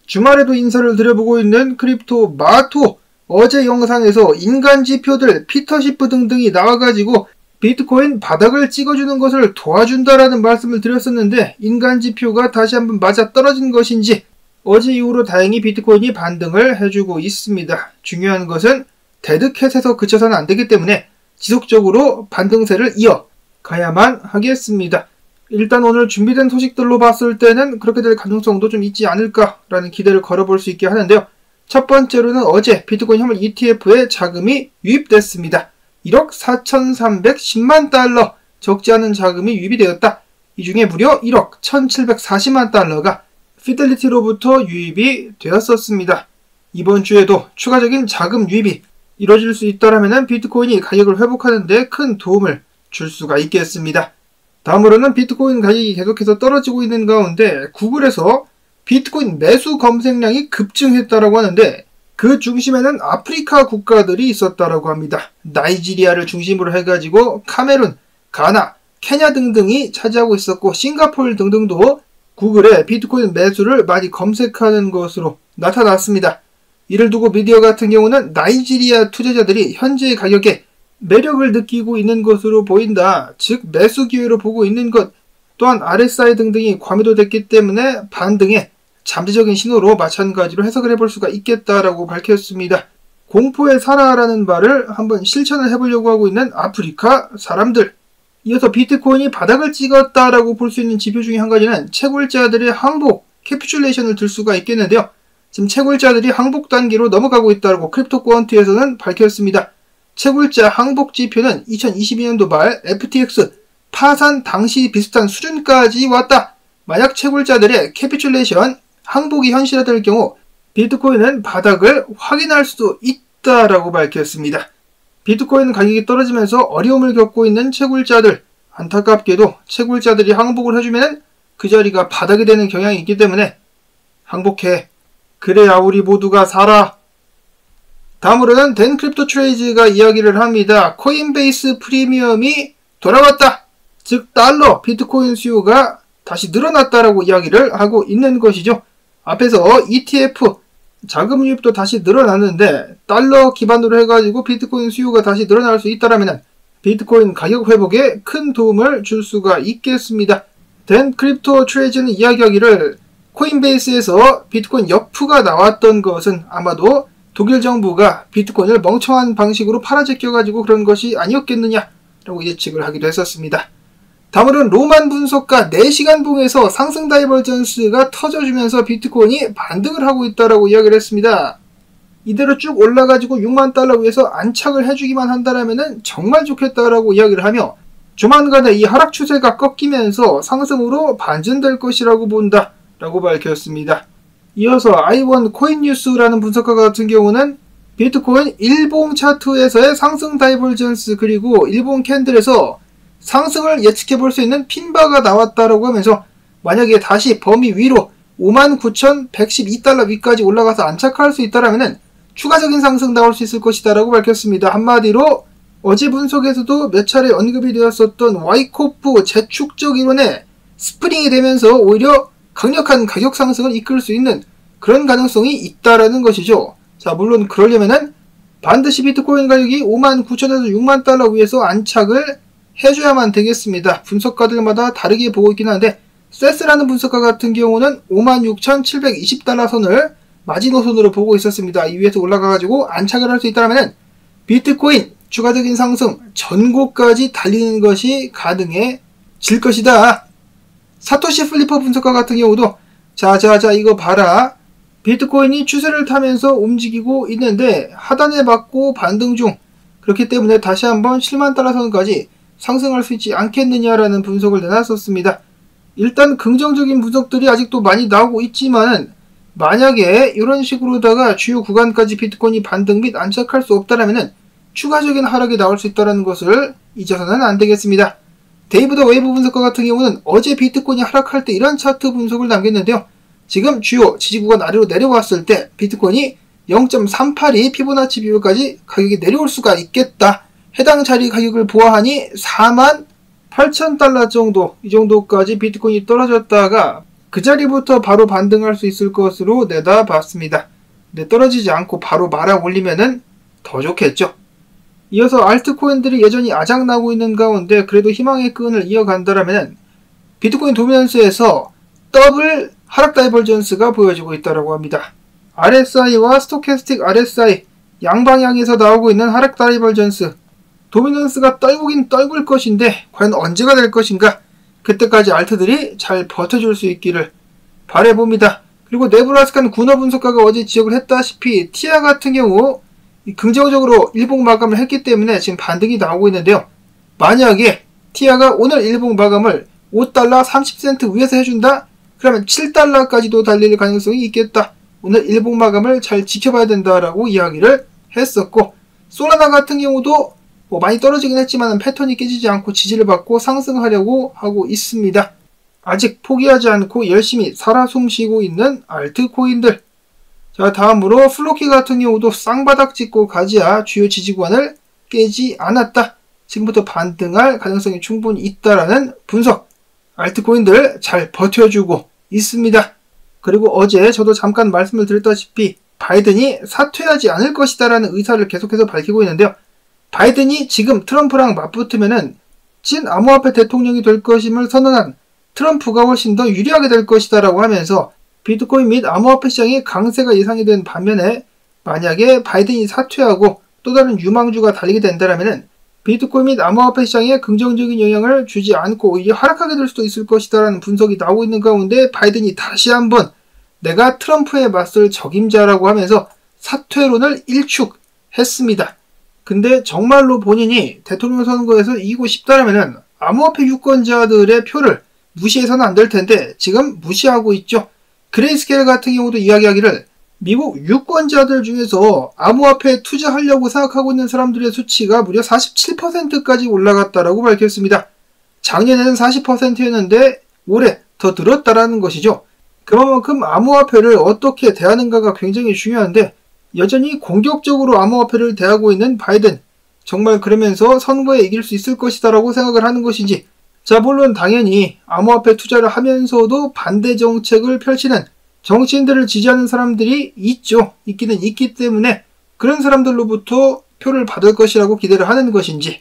주말에도 인사를 드려보고 있는 크립토 마토. 어제 영상에서 인간 지표들 피터시프 등등이 나와가지고 비트코인 바닥을 찍어주는 것을 도와준다라는 말씀을 드렸었는데, 인간 지표가 다시 한번 맞아 떨어진 것인지 어제 이후로 다행히 비트코인이 반등을 해주고 있습니다. 중요한 것은 데드캣에서 그쳐서는 안되기 때문에 지속적으로 반등세를 이어가야만 하겠습니다. 일단 오늘 준비된 소식들로 봤을 때는 그렇게 될 가능성도 좀 있지 않을까라는 기대를 걸어볼 수 있게 하는데요. 첫 번째로는 어제 비트코인 현물 ETF에 자금이 유입됐습니다. 1억 4,310만 달러, 적지 않은 자금이 유입이 되었다. 이 중에 무려 1억 1,740만 달러가 피델리티로부터 유입이 되었었습니다. 이번 주에도 추가적인 자금 유입이 이뤄질 수 있다면 비트코인이 가격을 회복하는 데 큰 도움을 줄 수가 있겠습니다. 다음으로는 비트코인 가격이 계속해서 떨어지고 있는 가운데 구글에서 비트코인 매수 검색량이 급증했다라고 하는데, 그 중심에는 아프리카 국가들이 있었다라고 합니다. 나이지리아를 중심으로 해가지고 카메룬, 가나, 케냐 등등이 차지하고 있었고, 싱가포르 등등도 구글에 비트코인 매수를 많이 검색하는 것으로 나타났습니다. 이를 두고 미디어 같은 경우는 나이지리아 투자자들이 현재의 가격에 매력을 느끼고 있는 것으로 보인다, 즉 매수 기회로 보고 있는 것, 또한 RSI 등등이 과매도 됐기 때문에 반등의 잠재적인 신호로 마찬가지로 해석을 해볼 수가 있겠다라고 밝혔습니다. 공포에 살아라는 말을 한번 실천을 해보려고 하고 있는 아프리카 사람들. 이어서 비트코인이 바닥을 찍었다라고 볼 수 있는 지표 중에 한 가지는 채굴자들의 항복, 캐피슐레이션을 들 수가 있겠는데요. 지금 채굴자들이 항복 단계로 넘어가고 있다고 크립토코언트에서는 밝혔습니다. 채굴자 항복 지표는 2022년도 말 FTX 파산 당시 비슷한 수준까지 왔다. 만약 채굴자들의 캐피슐레이션 항복이 현실화될 경우 비트코인은 바닥을 확인할 수도 있다라고 밝혔습니다. 비트코인 가격이 떨어지면서 어려움을 겪고 있는 채굴자들, 안타깝게도 채굴자들이 항복을 해주면 그 자리가 바닥이 되는 경향이 있기 때문에 항복해. 그래야 우리 모두가 살아. 다음으로는 댄 크립토 트레이즈가 이야기를 합니다. 코인베이스 프리미엄이 돌아왔다. 즉 달러 비트코인 수요가 다시 늘어났다라고 이야기를 하고 있는 것이죠. 앞에서 ETF 자금 유입도 다시 늘어났는데 달러 기반으로 해가지고 비트코인 수요가 다시 늘어날 수 있다라면 비트코인 가격 회복에 큰 도움을 줄 수가 있겠습니다. 댄 크립토 트레이즈는 이야기하기를 코인베이스에서 비트코인 여프가 나왔던 것은 아마도 독일 정부가 비트코인을 멍청한 방식으로 팔아제껴가지고 그런 것이 아니었겠느냐라고 예측을 하기도 했었습니다. 다음으로는 로만 분석가 4시간 봉에서 상승 다이버전스가 터져주면서 비트코인이 반등을 하고 있다라고 이야기를 했습니다. 이대로 쭉 올라가지고 6만 달러 위에서 안착을 해주기만 한다라면 정말 좋겠다라고 이야기를 하며, 조만간에 이 하락 추세가 꺾이면서 상승으로 반전될 것이라고 본다 라고 밝혔습니다. 이어서 아이원 코인뉴스라는 분석가 같은 경우는 비트코인 일봉 차트에서의 상승 다이버전스 그리고 일봉 캔들에서 상승을 예측해볼 수 있는 핀바가 나왔다라고 하면서 만약에 다시 범위 위로 59,112달러 위까지 올라가서 안착할 수 있다라면 추가적인 상승 나올 수 있을 것이다 라고 밝혔습니다. 한마디로 어제 분석에서도 몇 차례 언급이 되었었던 와이코프 재축적 이론에 스프링이 되면서 오히려 강력한 가격 상승을 이끌 수 있는 그런 가능성이 있다라는 것이죠. 자, 물론 그러려면은 반드시 비트코인 가격이 59,000에서 6만 달러 위에서 안착을 해줘야만 되겠습니다. 분석가들마다 다르게 보고 있긴 한데, 세스라는 분석가 같은 경우는 56,720달러 선을 마지노선으로 보고 있었습니다. 이 위에서 올라가가지고 안착을 할 수 있다면 비트코인 추가적인 상승 전고까지 달리는 것이 가능해질 것이다. 사토시 플리퍼 분석가 같은 경우도 자 이거 봐라. 비트코인이 추세를 타면서 움직이고 있는데 하단에 맞고 반등 중. 그렇기 때문에 다시 한번 7만 달러 선까지 상승할 수 있지 않겠느냐라는 분석을 내놨었습니다. 일단 긍정적인 분석들이 아직도 많이 나오고 있지만 만약에 이런 식으로다가 주요 구간까지 비트코인이 반등 및 안착할 수 없다라면 추가적인 하락이 나올 수 있다는 것을 잊어서는 안 되겠습니다. 데이브 더 웨이브 분석가 같은 경우는 어제 비트코인이 하락할 때 이런 차트 분석을 남겼는데요. 지금 주요 지지구간 아래로 내려왔을 때 비트코인이 0.382 피보나치 비율까지 가격이 내려올 수가 있겠다. 해당 자리 가격을 보아하니 48,000달러 정도, 이 정도까지 비트코인이 떨어졌다가 그 자리부터 바로 반등할 수 있을 것으로 내다봤습니다. 근데 떨어지지 않고 바로 말아 올리면은 더 좋겠죠. 이어서 알트코인들이 여전히 아작나고 있는 가운데 그래도 희망의 끈을 이어간다라면 비트코인 도미넌스에서 더블 하락 다이버전스가 보여지고 있다고 합니다. RSI와 스토캐스틱 RSI 양방향에서 나오고 있는 하락 다이버전스. 도미넌스가 떨구긴 떨굴 것인데 과연 언제가 될 것인가? 그때까지 알트들이 잘 버텨줄 수 있기를 바라봅니다. 그리고 네브라스카는 군어 분석가가 어제 지적을 했다시피 티아 같은 경우 긍정적으로 일봉 마감을 했기 때문에 지금 반등이 나오고 있는데요. 만약에 티아가 오늘 일봉 마감을 5달러 30센트 위에서 해준다? 그러면 7달러까지도 달릴 가능성이 있겠다. 오늘 일봉 마감을 잘 지켜봐야 된다라고 이야기를 했었고, 솔라나 같은 경우도 많이 떨어지긴 했지만 패턴이 깨지지 않고 지지를 받고 상승하려고 하고 있습니다. 아직 포기하지 않고 열심히 살아 숨쉬고 있는 알트코인들. 자, 다음으로 플로키 같은 경우도 쌍바닥 찍고 가지야 주요 지지구간을 깨지 않았다. 지금부터 반등할 가능성이 충분히 있다라는 분석. 알트코인들 잘 버텨주고 있습니다. 그리고 어제 저도 잠깐 말씀을 드렸다시피 바이든이 사퇴하지 않을 것이다라는 의사를 계속해서 밝히고 있는데요. 바이든이 지금 트럼프랑 맞붙으면은 찐 암호화폐 대통령이 될 것임을 선언한 트럼프가 훨씬 더 유리하게 될 것이다라고 하면서 비트코인 및 암호화폐 시장의 강세가 예상이 된 반면에 만약에 바이든이 사퇴하고 또 다른 유망주가 달리게 된다라면은 비트코인 및 암호화폐 시장에 긍정적인 영향을 주지 않고 오히려 하락하게 될 수도 있을 것이다라는 분석이 나오고 있는 가운데 바이든이 다시 한번 내가 트럼프에 맞설 적임자라고 하면서 사퇴론을 일축했습니다. 근데 정말로 본인이 대통령 선거에서 이기고 싶다라면은 암호화폐 유권자들의 표를 무시해서는 안 될 텐데 지금 무시하고 있죠. 그레이스케일 같은 경우도 이야기하기를 미국 유권자들 중에서 암호화폐에 투자하려고 생각하고 있는 사람들의 수치가 무려 47%까지 올라갔다라고 밝혔습니다. 작년에는 40%였는데 올해 더 늘었다라는 것이죠. 그만큼 암호화폐를 어떻게 대하는가가 굉장히 중요한데 여전히 공격적으로 암호화폐를 대하고 있는 바이든. 정말 그러면서 선거에 이길 수 있을 것이다라고 생각을 하는 것인지. 자, 물론 당연히 암호화폐 투자를 하면서도 반대 정책을 펼치는 정치인들을 지지하는 사람들이 있기는 있기 때문에 그런 사람들로부터 표를 받을 것이라고 기대를 하는 것인지.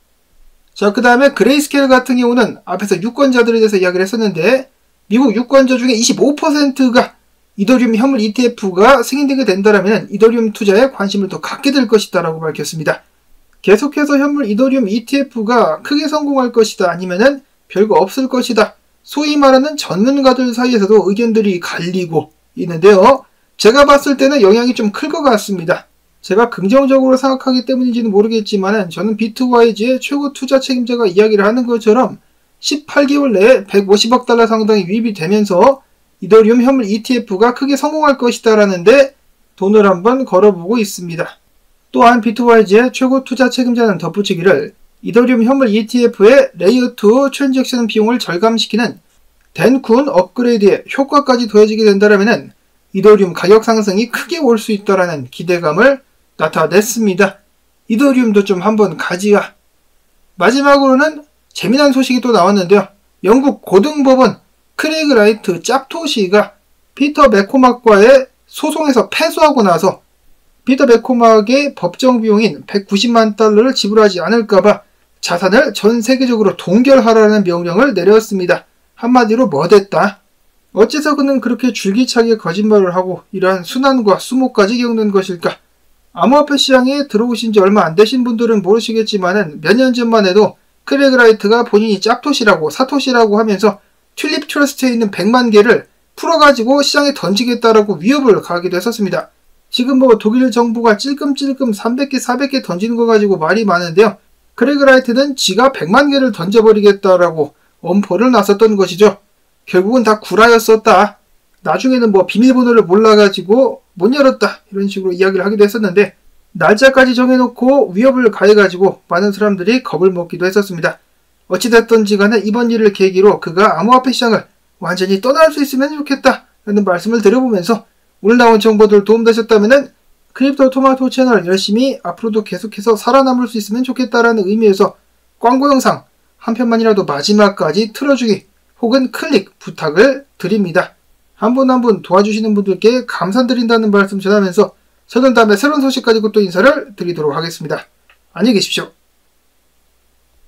자, 그 다음에 그레이스케일 같은 경우는 앞에서 유권자들에 대해서 이야기를 했었는데 미국 유권자 중에 25%가 이더리움 현물 ETF가 승인되게 된다면 이더리움 투자에 관심을 더 갖게 될 것이다라고 밝혔습니다. 계속해서 현물 이더리움 ETF가 크게 성공할 것이다 아니면은 별거 없을 것이다. 소위 말하는 전문가들 사이에서도 의견들이 갈리고 있는데요. 제가 봤을 때는 영향이 좀 클 것 같습니다. 제가 긍정적으로 생각하기 때문인지는 모르겠지만 저는 비트와이즈의 최고 투자 책임자가 이야기를 하는 것처럼 18개월 내에 150억 달러 상당이 유입이 되면서 이더리움 현물 ETF가 크게 성공할 것이다라는데 돈을 한번 걸어보고 있습니다. 또한 비트와이즈의 최고 투자 책임자는 덧붙이기를 이더리움 현물 ETF의 레이어2 트랜잭션 비용을 절감시키는 덴쿤 업그레이드의 효과까지 더해지게 된다면 이더리움 가격 상승이 크게 올 수 있다라는 기대감을 나타냈습니다. 이더리움도 좀 한번 가지야. 마지막으로는 재미난 소식이 또 나왔는데요. 영국 고등법원 크레이그 라이트 짭토시가 피터 매코막과의 소송에서 패소하고 나서 피터 매코막의 법정 비용인 190만 달러를 지불하지 않을까봐 자산을 전 세계적으로 동결하라는 명령을 내렸습니다. 한마디로 뭐됐다. 어째서 그는 그렇게 줄기차게 거짓말을 하고 이러한 순환과 수모까지 겪는 것일까? 암호화폐 시장에 들어오신 지 얼마 안 되신 분들은 모르시겠지만은 몇 년 전만 해도 크레이그 라이트가 본인이 짭토시라고 사토시라고 하면서 튤립 트러스트에 있는 100만 개를 풀어가지고 시장에 던지겠다라고 위협을 가하기도 했었습니다. 지금 독일 정부가 찔끔찔끔 300개, 400개 던지는 거 가지고 말이 많은데요. 크레이그 라이트는 지가 100만 개를 던져버리겠다라고 엄포를 놨었던 것이죠. 결국은 다 구라였었다. 나중에는 비밀번호를 몰라가지고 못 열었다. 이런 식으로 이야기를 하기도 했었는데 날짜까지 정해놓고 위협을 가해가지고 많은 사람들이 겁을 먹기도 했었습니다. 어찌됐던지 간에 이번 일을 계기로 그가 암호화폐 시장을 완전히 떠날 수 있으면 좋겠다 라는 말씀을 드려보면서 오늘 나온 정보들 도움되셨다면 크립토 토마토 채널 열심히 앞으로도 계속해서 살아남을 수 있으면 좋겠다라는 의미에서 광고 영상 한 편만이라도 마지막까지 틀어주기 혹은 클릭 부탁을 드립니다. 한 분 한 분 도와주시는 분들께 감사드린다는 말씀 전하면서 저는 다음에 새로운 소식 가지고 또 인사를 드리도록 하겠습니다. 안녕히 계십시오.